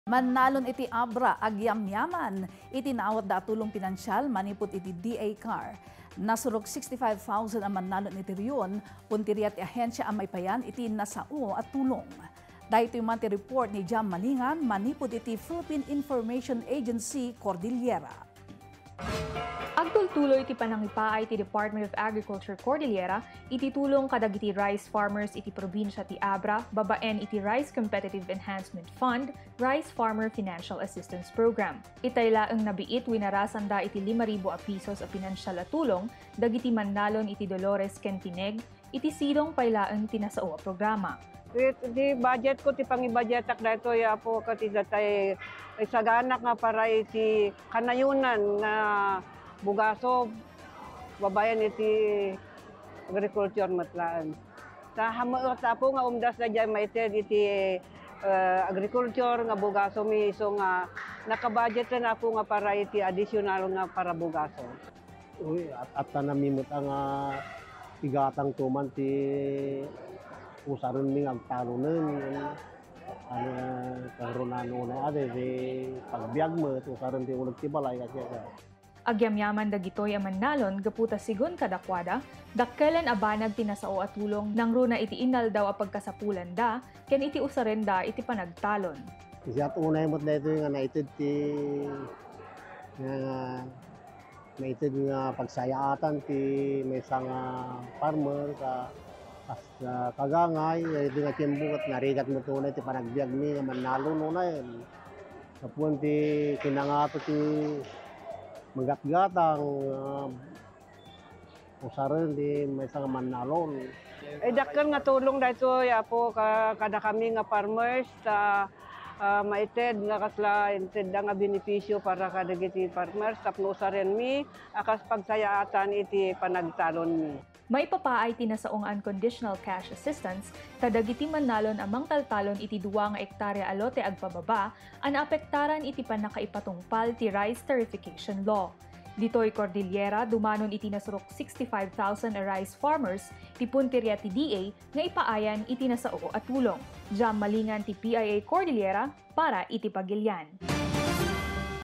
Manalon iti abra agyamyaman, itinawat da tulong pinansyal manipot iti DA car. Nasurok 65,000 ang manalon iti riyon, puntiriat ahensya ang maypayan iti nasao at tulong. Dahito yung manti report ni Jam Malingan, manipot iti Philippine Information Agency Cordillera. Agtultuloy iti panangipaay ti Department of Agriculture Cordillera, iti tulong kadagiti rice farmers iti probinsya ti Abra, babaen iti Rice Competitive Enhancement Fund, Rice Farmer Financial Assistance Program. Itaylaeng nabiit winarasan da iti 5,000 a pisos a pinansyal a tulong, dagiti manalon iti Dolores Kentineg, iti silong paylaeng tinasao a programa. Di budget ko, ti pangibudgetak na ito, ya po, kati datay, saganak nga para iti kanayunan na bugaso, babayan iti agriculture matlaan. Sa hamaot po nga umdas na dyan maited iti agriculture nga bugaso, may iso nga nakabudget na po nga para iti additional nga para bugaso. Uy, at namimot ang tigatang tuman ti usaron mi agtalunen karunano na ade di pagbiag mo usaron ti ulag ti balay kasi Agyamyaman dagitoy a manalon gaputa sigon kadakwada, dakkelan a banag tinasao at tulong nang runa iti inal daw a pagkasapulan da, ken iti usaren da iti panagtalon. Isat unay mo't na ito nga naited ti naited nga pagsayaatan ti may isang farmer ka kagangay, ito nga timbuk at narigat mo tunay ti panagbiag mi nga manalo nunay. Kapun ti kinangato ti magatgatang usaran di may isang manalon. Dakkan nga tulong dito ya po kada kami nga farmers sa maited nga kasla inted nga benepisyo para kadagiti farmers tapno usaran mi akas pagsayaatan iti panagtalon mi. Maipapaay tinasaong unconditional cash assistance, kadagiti manalon amang taltalon iti 2 nga ektarya alote agpababa, an apektaran iti panakaipatungpal ti rice tarification law. Ditoy Cordillera, dumanon iti nasurok 65,000 a rice farmers, ti puntirya ti DA, nga ipaayan iti nasao at tulong. Jam Malingan ti PIA Cordillera, para iti Pagilian.